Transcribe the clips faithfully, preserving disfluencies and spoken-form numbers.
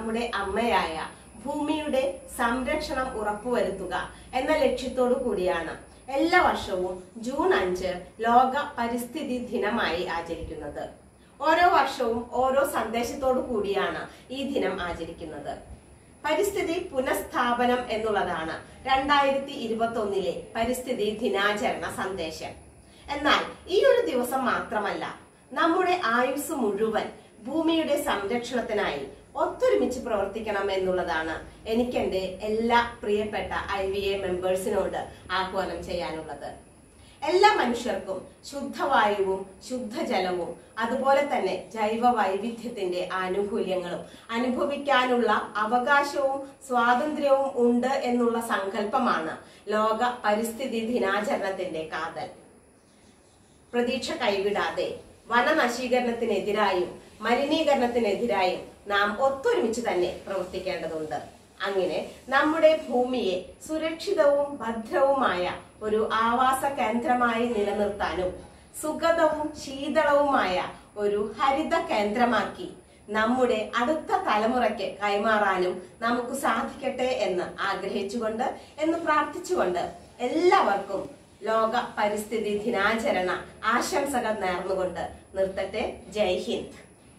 നമ്മുടെ അമ്മയായ ഭൂമിയുടെ സംരക്ഷണം ഉറപ്പുവരുത്തുക എന്ന ലക്ഷ്യത്തോടു കൂടിയാണ് എല്ലാ വർഷവും ജൂൺ അഞ്ച് ലോക പരിസ്ഥിതി ദിനമായി ആചരിക്കുന്നത്. ഓരോ വർഷവും ഓരോ സന്ദേശത്തോടു കൂടിയാണ് ഈ ദിനം ആചരിക്കുന്നത്. പരിസ്ഥിതി പുനഃസ്ഥാപനം എന്നുള്ളതാണ് രണ്ടായിരത്തി ഇരുപത്തി ഒന്നിലെ പരിസ്ഥിതി ദിനാചരണ സന്ദേശം. എന്നാൽ ഈ ഒരു ദിവസം മാത്രമല്ല, നമ്മുടെ ആയുസ് മുഴുവൻ ഭൂമിയുടെ സംരക്ഷണത്തിനായി ഒത്തൊരുമിച്ച് പ്രവർത്തിക്കണം എന്നുള്ളതാണ് എനിക്ക് എന്റെ എല്ലാ പ്രിയപ്പെട്ട ഐ വി എ മെമ്പേഴ്സിനോട് ആഹ്വാനം ചെയ്യാനുള്ളത്. എല്ലാ മനുഷ്യർക്കും ശുദ്ധവായുവും ശുദ്ധജലവും അതുപോലെ തന്നെ ജൈവ വൈവിധ്യത്തിന്റെ ആനുകൂല്യങ്ങളും അനുഭവിക്കാനുള്ള അവകാശവും സ്വാതന്ത്ര്യവും ഉണ്ട് എന്നുള്ള സങ്കല്പമാണ് ലോക പരിസ്ഥിതി ദിനാചരണത്തിന്റെ കാതൽ. പ്രതീക്ഷ കൈവിടാതെ വനനശീകരണത്തിനെതിരായും മലിനീകരണത്തിനെതിരായും നാം ഒത്തൊരുമിച്ച് തന്നെ പ്രവർത്തിക്കേണ്ടതുണ്ട്. അങ്ങനെ നമ്മുടെ ഭൂമിയെ സുരക്ഷിതവും ഭദ്രവുമായ ഒരു ആവാസ കേന്ദ്രമായി നിലനിർത്താനും സുഗതവും ശീതളവുമായ ഒരു ഹരിത കേന്ദ്രമാക്കി നമ്മുടെ അടുത്ത തലമുറയ്ക്ക് കൈമാറാനും നമുക്ക് സാധിക്കട്ടെ എന്ന് ആഗ്രഹിച്ചുകൊണ്ട് എന്ന് പ്രാർത്ഥിച്ചുകൊണ്ട് എല്ലാവർക്കും ലോക പരിസ്ഥിതി ദിനാചരണ ആശംസകൾ നേർന്നുകൊണ്ട് നിർത്തട്ടെ. ജയ് ഹിന്ദ്.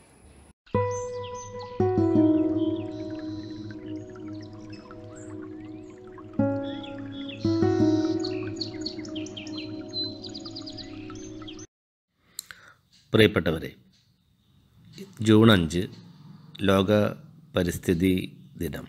പ്രിയപ്പെട്ടവരെ, ജൂൺ അഞ്ച് ലോക പരിസ്ഥിതി ദിനം.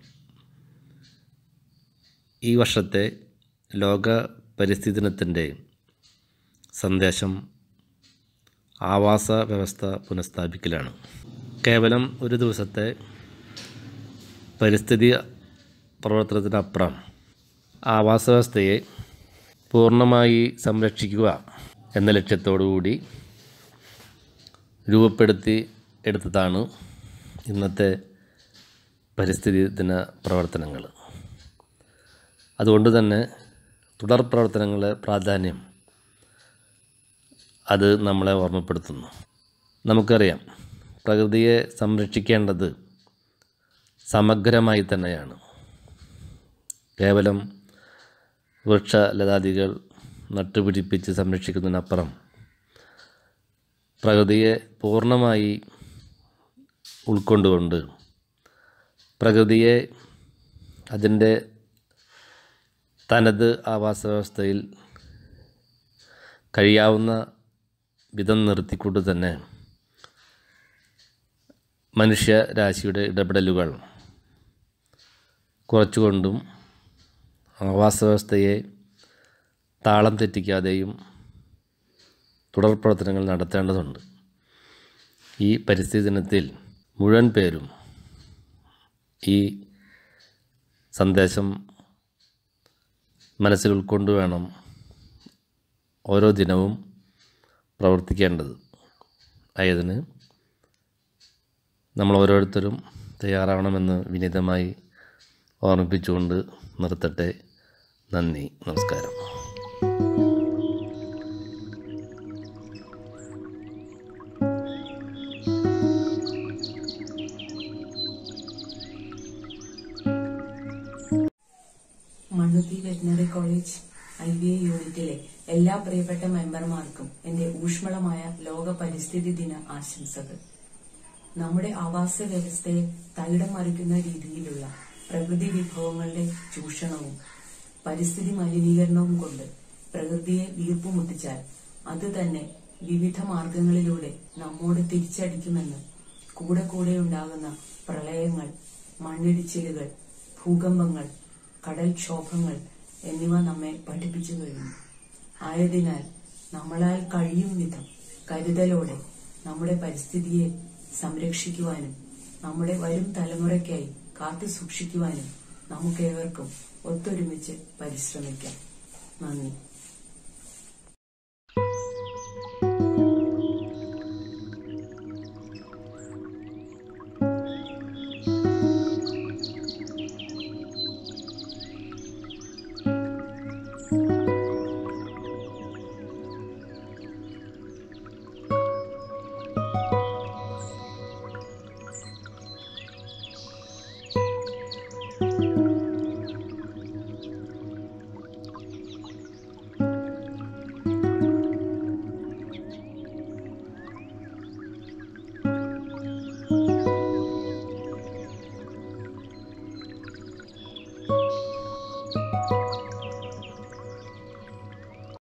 ഈ വർഷത്തെ ലോക പരിസ്ഥിതി ദിനത്തിൻ്റെ സന്ദേശം ആവാസ വ്യവസ്ഥ പുനഃസ്ഥാപിക്കലാണ്. കേവലം ഒരു ദിവസത്തെ പരിസ്ഥിതി പ്രവർത്തനത്തിനപ്പുറം ആവാസ വ്യവസ്ഥയെ പൂർണ്ണമായി സംരക്ഷിക്കുക എന്ന ലക്ഷ്യത്തോടുകൂടി രൂപപ്പെടുത്തി എടുത്തതാണ് ഇന്നത്തെ പരിസ്ഥിതി ദിന പ്രവർത്തനങ്ങൾ. അതുകൊണ്ട് തന്നെ തുടർ പ്രവർത്തനങ്ങളുടെ പ്രാധാന്യം അത് നമ്മളെ ഓർമ്മപ്പെടുത്തുന്നു. നമുക്കറിയാം, പ്രകൃതിയെ സംരക്ഷിക്കേണ്ടത് സമഗ്രമായി തന്നെയാണ്. കേവലം വൃക്ഷലതാദികൾ നട്ടുപിടിപ്പിച്ച് സംരക്ഷിക്കുന്നതിനപ്പുറം പ്രകൃതിയെ പൂർണ്ണമായി ഉൾക്കൊണ്ടുകൊണ്ട് പ്രകൃതിയെ അതിൻ്റെ തനത് ആവാസ വ്യവസ്ഥയിൽ കഴിയാവുന്ന വിധം നിർത്തിക്കൊണ്ട് തന്നെ മനുഷ്യരാശിയുടെ ഇടപെടലുകൾ കുറച്ചുകൊണ്ടും ആവാസ വ്യവസ്ഥയെ താളം തെറ്റിക്കാതെയും തുടർ പ്രവർത്തനങ്ങൾ നടത്തേണ്ടതുണ്ട്. ഈ പരിസ്ഥിതി ദിനത്തിൽ മുഴുവൻ പേരും ഈ സന്ദേശം മനസ്സിൽ ഉൾക്കൊണ്ട് വേണം ഓരോ ദിനവും പ്രവർത്തിക്കേണ്ടത്. ആയതിന് നമ്മൾ ഓരോരുത്തരും തയ്യാറാവണമെന്ന് വിനീതമായി ഓർമ്മിപ്പിച്ചുകൊണ്ട് നിർത്തട്ടെ. നന്ദി, നമസ്കാരം. Mannuthy veterinary college I V A യൂണിറ്റിലെ എല്ലാ പ്രിയപ്പെട്ട മെമ്പർമാർക്കും എന്റെ ഊഷ്മളമായ ലോക പരിസ്ഥിതി ദിന ആശംസകൾ. നമ്മുടെ ആവാസ വ്യവസ്ഥയെ തകിടം മറിക്കുന്ന രീതിയിലുള്ള പ്രകൃതി വിഭവങ്ങളുടെ ചൂഷണവും പരിസ്ഥിതി മലിനീകരണവും കൊണ്ട് പ്രകൃതിയെ വീർപ്പുമുട്ടിച്ചാൽ അത് തന്നെ വിവിധ മാർഗങ്ങളിലൂടെ നമ്മോട് തിരിച്ചടിക്കുമെന്ന് കൂടെ കൂടെ ഉണ്ടാകുന്ന പ്രളയങ്ങൾ, മണ്ണിടിച്ചിലുകൾ, ഭൂകമ്പങ്ങൾ, കടൽക്ഷോഭങ്ങൾ എന്നിവ നമ്മെ പഠിപ്പിച്ചു കഴിഞ്ഞു. ആയതിനാൽ നമ്മളാൽ കഴിയും വിധം കരുതലോടെ നമ്മുടെ പരിസ്ഥിതിയെ സംരക്ഷിക്കുവാനും നമ്മുടെ വരും തലമുറയ്ക്കായി കാത്തു സൂക്ഷിക്കുവാനും നമുക്കേവർക്കും ഒത്തൊരുമിച്ച് പരിശ്രമിക്കാം. നന്ദി.